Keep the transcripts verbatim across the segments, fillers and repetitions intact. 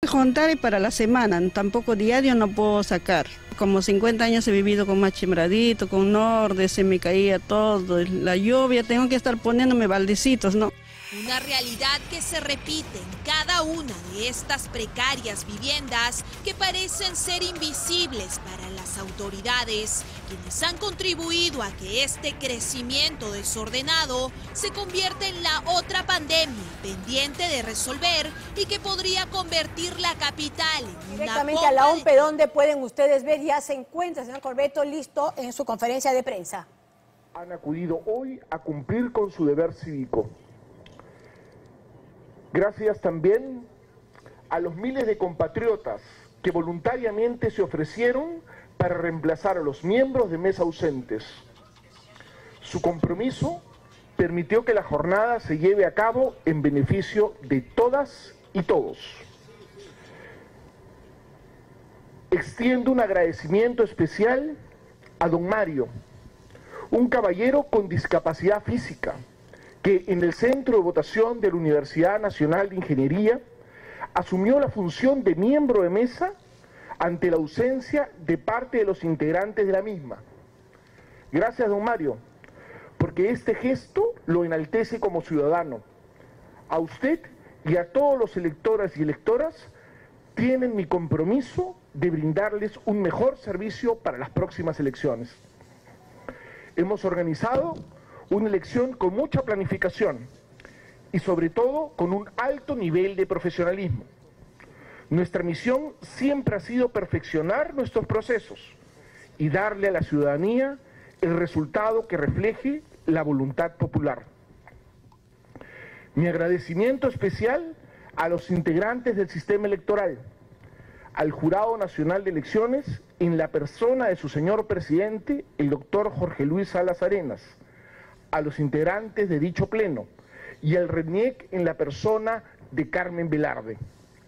Juntar para la semana, tampoco diario no puedo sacar. Como cincuenta años he vivido con machembradito, con norde, se me caía todo, la lluvia, tengo que estar poniéndome baldecitos, ¿no? Una realidad que se repite en cada una de estas precarias viviendas que parecen ser invisibles para las autoridades, quienes han contribuido a que este crecimiento desordenado se convierta en la otra pandemia pendiente de resolver y que podría convertir la capital en una Directamente a la OMPE, donde pueden ustedes ver, ya se encuentra el señor Corbeto listo en su conferencia de prensa. Han acudido hoy a cumplir con su deber cívico. Gracias también a los miles de compatriotas que voluntariamente se ofrecieron para reemplazar a los miembros de mesa ausentes. Su compromiso permitió que la jornada se lleve a cabo en beneficio de todas y todos. Extiendo un agradecimiento especial a don Mario, un caballero con discapacidad física, que en el centro de votación de la Universidad Nacional de Ingeniería asumió la función de miembro de mesa ante la ausencia de parte de los integrantes de la misma. Gracias, don Mario, porque este gesto lo enaltece como ciudadano. A usted y a todos los electoras y electoras tienen mi compromiso de brindarles un mejor servicio para las próximas elecciones. Hemos organizado una elección con mucha planificación y sobre todo con un alto nivel de profesionalismo. Nuestra misión siempre ha sido perfeccionar nuestros procesos y darle a la ciudadanía el resultado que refleje la voluntad popular. Mi agradecimiento especial a los integrantes del sistema electoral, al Jurado Nacional de Elecciones en la persona de su señor presidente, el doctor Jorge Luis Salas Arenas, a los integrantes de dicho pleno y al RENIEC en la persona de Carmen Velarde.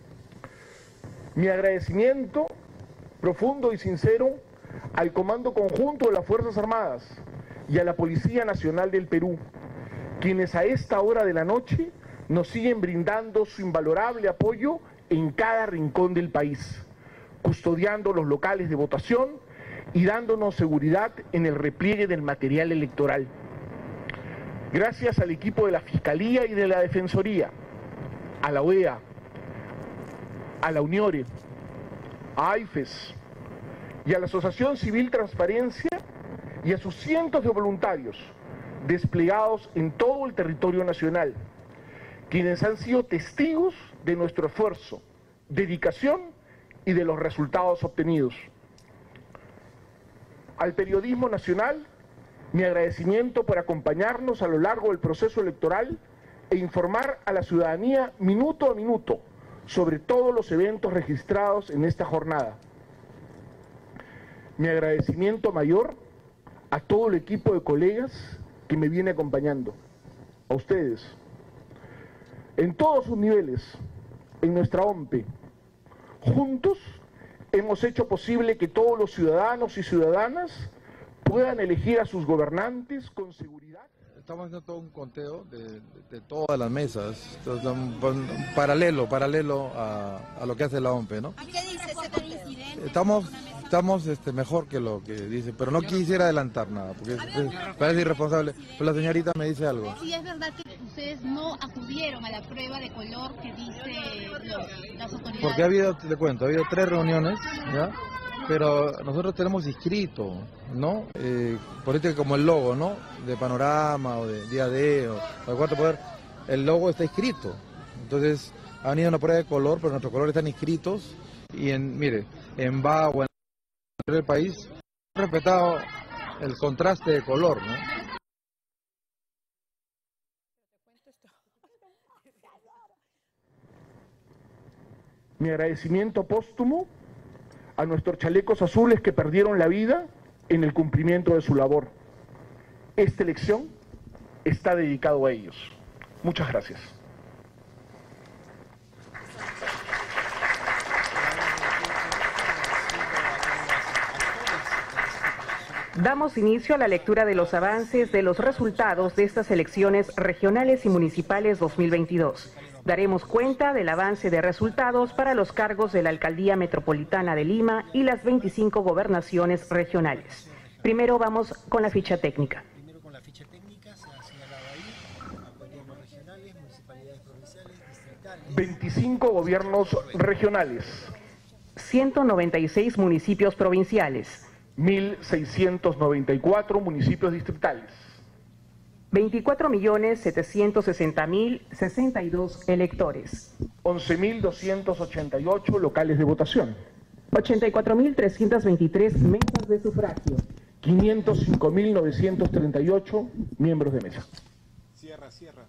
Mi agradecimiento profundo y sincero al Comando Conjunto de las Fuerzas Armadas y a la Policía Nacional del Perú, quienes a esta hora de la noche nos siguen brindando su invalorable apoyo en cada rincón del país, custodiando los locales de votación y dándonos seguridad en el repliegue del material electoral. Gracias al equipo de la Fiscalía y de la Defensoría, a la O E A, a la UNIORE, a AIFES y a la Asociación Civil Transparencia y a sus cientos de voluntarios desplegados en todo el territorio nacional, quienes han sido testigos de nuestro esfuerzo, dedicación y de los resultados obtenidos. Al periodismo nacional, mi agradecimiento por acompañarnos a lo largo del proceso electoral e informar a la ciudadanía minuto a minuto sobre todos los eventos registrados en esta jornada. Mi agradecimiento mayor a todo el equipo de colegas que me viene acompañando, a ustedes, en todos sus niveles, en nuestra OMPE. Juntos hemos hecho posible que todos los ciudadanos y ciudadanas puedan elegir a sus gobernantes con seguridad. Estamos haciendo todo un conteo de, de, de todas las mesas, entonces, un, un paralelo, paralelo a, a lo que hace la OMPE, ¿no? ¿Qué dice ese conteo? Estamos, estamos este, mejor que lo que dice, pero no quisiera adelantar nada, porque es, es, parece irresponsable. Pero la señorita me dice algo. Sí, es verdad que ustedes no acudieron a la prueba de color que dice los, las autoridades. Porque ha habido, te cuento, ha habido tres reuniones, ¿ya? Pero nosotros tenemos inscrito, ¿no? Eh, por este como el logo, ¿no? De Panorama o de Día D o de Cuarto Poder, el logo está inscrito. Entonces, ha venido una prueba de color, pero nuestros colores están inscritos. Y en, mire, en Bagua, en el país, han respetado el contraste de color, ¿no? Mi agradecimiento póstumo a nuestros chalecos azules que perdieron la vida en el cumplimiento de su labor. Esta elección está dedicado a ellos. Muchas gracias. Damos inicio a la lectura de los avances de los resultados de estas elecciones regionales y municipales dos mil veintidós. Daremos cuenta del avance de resultados para los cargos de la Alcaldía Metropolitana de Lima y las veinticinco gobernaciones regionales. Primero vamos con la ficha técnica. Primero con la ficha técnica, se ha señalado ahí, gobiernos regionales, municipalidades provinciales, distritales. veinticinco gobiernos regionales. ciento noventa y seis municipios provinciales. mil seiscientos noventa y cuatro municipios distritales. veinticuatro millones setecientos sesenta mil sesenta y dos electores. once mil doscientos ochenta y ocho locales de votación. ochenta y cuatro mil trescientas veintitrés mesas de sufragio. quinientos cinco mil novecientos treinta y ocho miembros de mesa. Cierra, cierra.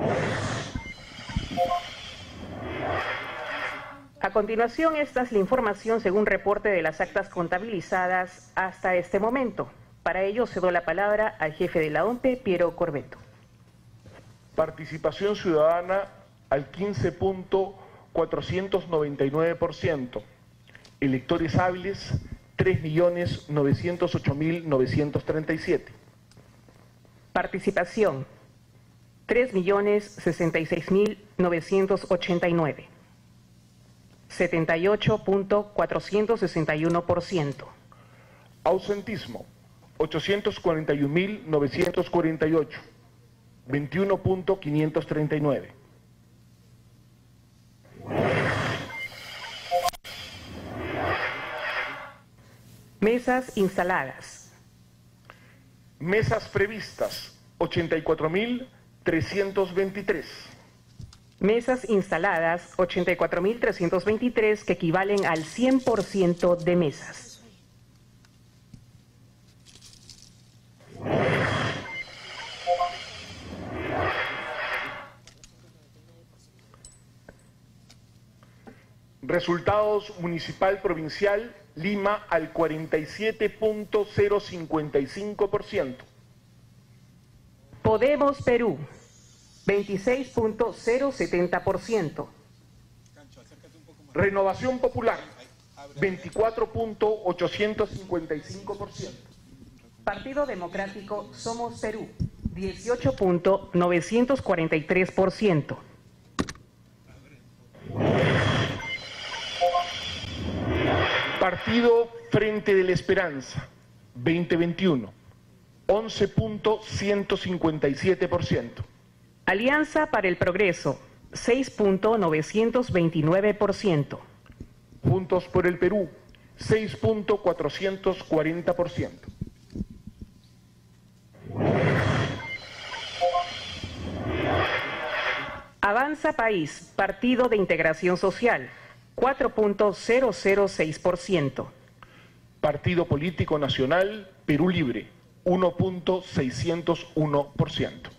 A continuación, esta es la información según reporte de las actas contabilizadas hasta este momento. Para ello, cedo la palabra al jefe de la O M P E, Piero Corvetto. Participación ciudadana al quince punto cuatrocientos noventa y nueve por ciento. Electores hábiles, tres millones novecientos ocho mil novecientos treinta y siete. Participación, tres millones sesenta y seis mil novecientos ochenta y nueve. setenta y ocho punto cuatrocientos sesenta y uno por ciento. Ausentismo, ochocientos cuarenta y un mil novecientos cuarenta y ocho, veintiuno punto quinientos treinta y nueve. Mesas instaladas. Mesas previstas, ochenta y cuatro mil trescientos veintitrés. Mesas instaladas, ochenta y cuatro mil trescientos veintitrés, que equivalen al cien por ciento de mesas. Resultados municipal provincial, Lima al cuarenta y siete punto cero cincuenta y cinco por ciento. Podemos Perú, veintiséis punto cero setenta por ciento. Renovación Popular, veinticuatro punto ochocientos cincuenta y cinco por ciento. Partido Democrático Somos Perú, dieciocho punto novecientos cuarenta y tres por ciento. Partido Frente de la Esperanza, veinte veintiuno, once punto ciento cincuenta y siete por ciento. Alianza para el Progreso, seis punto novecientos veintinueve por ciento. Juntos por el Perú, seis punto cuatrocientos cuarenta por ciento. Avanza País, Partido de Integración Social, cuatro punto cero cero seis por ciento. Partido Político Nacional Perú Libre, uno punto seiscientos uno por ciento.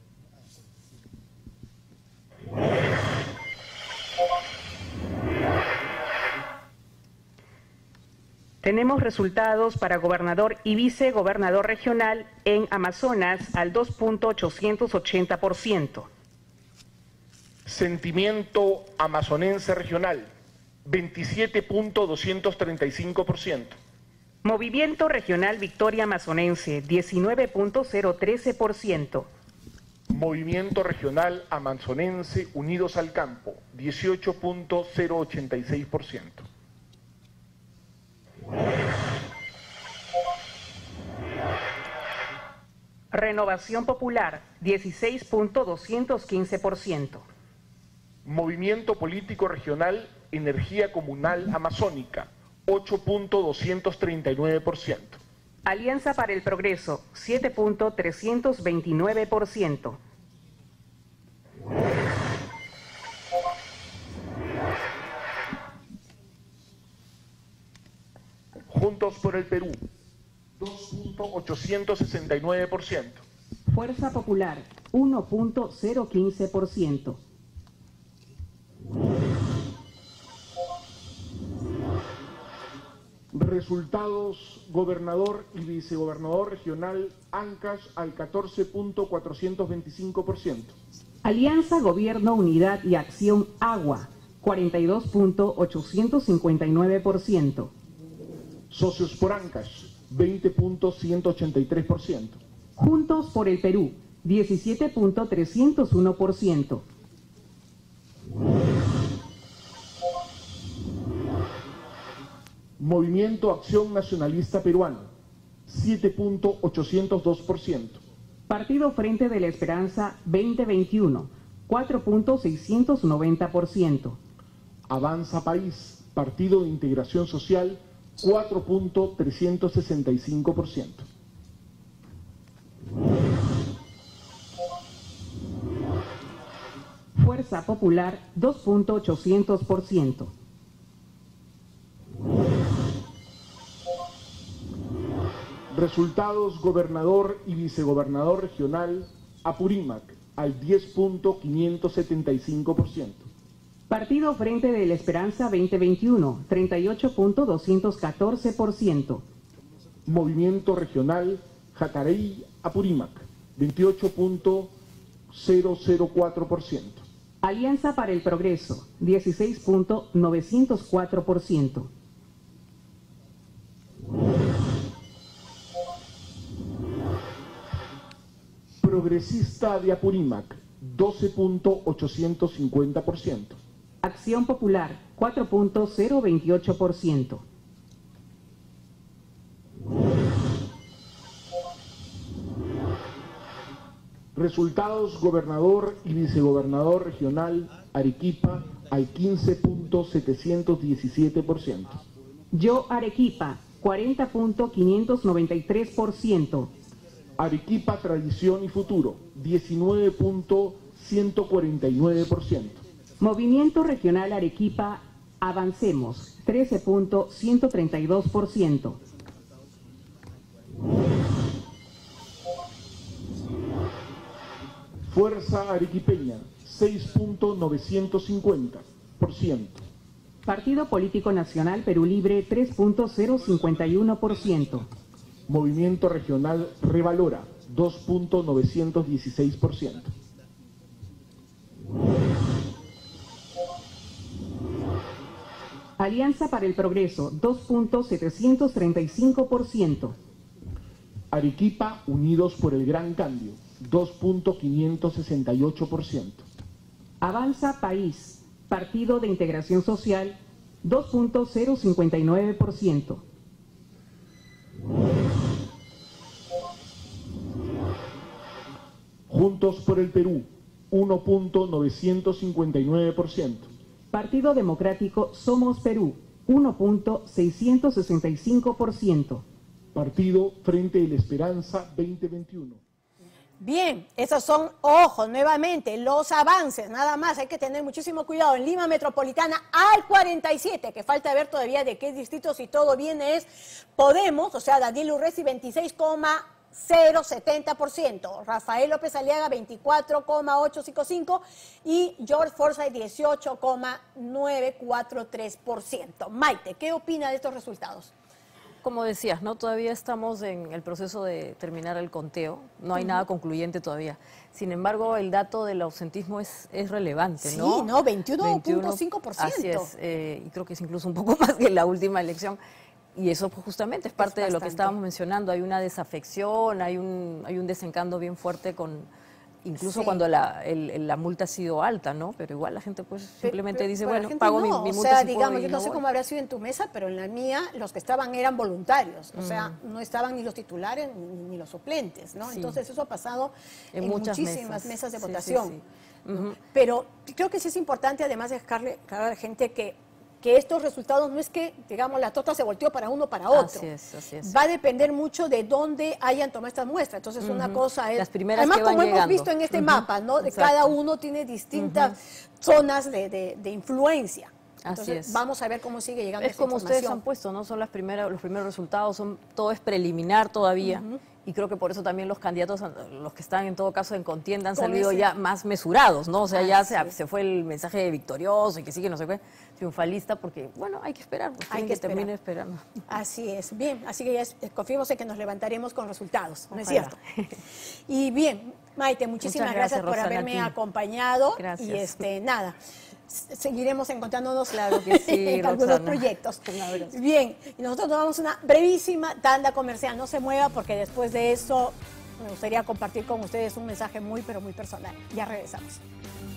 Tenemos resultados para gobernador y vicegobernador regional en Amazonas al dos punto ochocientos ochenta por ciento. Sentimiento amazonense regional, veintisiete punto doscientos treinta y cinco por ciento. Movimiento Regional Victoria Amazonense, diecinueve punto cero trece por ciento. Movimiento Regional Amazonense Unidos al Campo, dieciocho punto cero ochenta y seis por ciento. Renovación Popular, dieciséis punto doscientos quince por ciento. Movimiento Político Regional Energía Comunal Amazónica, ocho punto doscientos treinta y nueve por ciento. Alianza para el Progreso, siete punto trescientos veintinueve por ciento. Juntos por el Perú, dos punto ochocientos sesenta y nueve por ciento. Fuerza Popular, uno punto cero quince por ciento. Resultados gobernador y vicegobernador regional Ancash al catorce punto cuatrocientos veinticinco por ciento. Alianza Gobierno Unidad y Acción Agua, cuarenta y dos punto ochocientos cincuenta y nueve por ciento. Socios por Ancash, veinte punto ciento ochenta y tres por ciento. Juntos por el Perú, diecisiete punto trescientos uno por ciento. Movimiento Acción Nacionalista Peruano, siete punto ochocientos dos por ciento. Partido Frente de la Esperanza veinte veintiuno, cuatro punto seiscientos noventa por ciento. Avanza País, Partido de Integración Social, cuatro punto trescientos sesenta y cinco por ciento. Fuerza Popular dos punto ochocientos por ciento. Resultados gobernador y vicegobernador regional, Apurímac, al diez punto quinientos setenta y cinco por ciento. Partido Frente de la Esperanza veinte veintiuno, treinta y ocho punto doscientos catorce por ciento. Movimiento Regional Jacareí Apurímac, veintiocho punto cero cero cuatro por ciento. Alianza para el Progreso, dieciséis punto novecientos cuatro por ciento. Progresista de Apurímac, doce punto ochocientos cincuenta por ciento. Acción Popular, cuatro punto cero veintiocho por ciento. Resultados gobernador y vicegobernador regional, Arequipa, al quince punto setecientos diecisiete por ciento. Yo Arequipa, cuarenta punto quinientos noventa y tres por ciento. Arequipa Tradición y Futuro, diecinueve punto ciento cuarenta y nueve por ciento. Movimiento Regional Arequipa, Avancemos, trece punto ciento treinta y dos por ciento. Fuerza Arequipeña, seis punto novecientos cincuenta por ciento. Partido Político Nacional Perú Libre, tres punto cero cincuenta y uno por ciento. Movimiento Regional Revalora, dos punto novecientos dieciséis por ciento. Alianza para el Progreso, dos punto setecientos treinta y cinco por ciento. Arequipa Unidos por el Gran Cambio, dos punto quinientos sesenta y ocho por ciento. Avanza País, Partido de Integración Social, dos punto cero cincuenta y nueve por ciento. Juntos por el Perú, uno punto novecientos cincuenta y nueve por ciento. Partido Democrático Somos Perú, uno punto seiscientos sesenta y cinco por ciento. Partido Frente de la Esperanza veinte veintiuno. Bien, esos son, ojo, nuevamente, los avances, nada más, hay que tener muchísimo cuidado. En Lima Metropolitana, al cuarenta y siete, que falta ver todavía de qué distrito, si todo viene, es Podemos, o sea, Daniel Urresti, veintiséis coma cero setenta por ciento, Rafael López Aliaga, veinticuatro coma ochocientos cincuenta y cinco y George Forsyth, dieciocho coma novecientos cuarenta y tres por ciento. Maite, ¿qué opina de estos resultados? Como decías, ¿no? Todavía estamos en el proceso de terminar el conteo, no hay uh-huh. nada concluyente todavía. Sin embargo, el dato del ausentismo es, es relevante, ¿no? Sí, ¿no? veintiuno punto cinco por ciento. Así es, eh, y creo que es incluso un poco más que la última elección. Y eso pues, justamente es parte es de lo que estábamos mencionando. Hay una desafección, hay un, hay un desencanto bien fuerte con... Incluso sí. cuando la, el, la multa ha sido alta, ¿no? Pero igual la gente pues simplemente pero, dice, pero bueno, pago no. mi, mi multa. O sea, si digamos, puedo yo no no sé voy. cómo habrá sido en tu mesa, pero en la mía los que estaban eran voluntarios. O mm. sea, no estaban ni los titulares ni, ni los suplentes, ¿no? Sí. Entonces eso ha pasado en, en muchísimas mesas, mesas de votación. Sí, sí, sí. Uh-huh. Pero creo que sí es importante, además de dejarle claro a la gente que que estos resultados no es que, digamos, la torta se volteó para uno o para otro. Así es, así es. Va a depender mucho de dónde hayan tomado estas muestras. Entonces, uh-huh. una cosa es... Las primeras además, que van como llegando. hemos visto en este uh-huh. mapa, ¿no? De cada uno tiene distintas uh-huh. zonas de, de, de influencia. Entonces, así es. Vamos a ver cómo sigue llegando es esta como información. Ustedes han puesto, ¿no? Son las primeras, los primeros resultados, son todo es preliminar todavía. Uh-huh. Y creo que por eso también los candidatos, los que están en todo caso en contienda, han salido ese? ya más mesurados, ¿no? O sea, ah, ya se, se fue el mensaje victorioso y que sí, que no sé qué, triunfalista, porque, bueno, hay que esperar, pues, hay que, que termine esperando. Así es, bien, así que ya es, confiemos en que nos levantaremos con resultados, ¿no es cierto? Y bien, Maite, muchísimas Muchas gracias, gracias por haberme acompañado. Gracias. Y este, nada, seguiremos encontrándonos claro que sí, en algunos proyectos. Bien, y nosotros tomamos una brevísima tanda comercial. No se mueva porque después de eso me gustaría compartir con ustedes un mensaje muy, pero muy personal. Ya regresamos.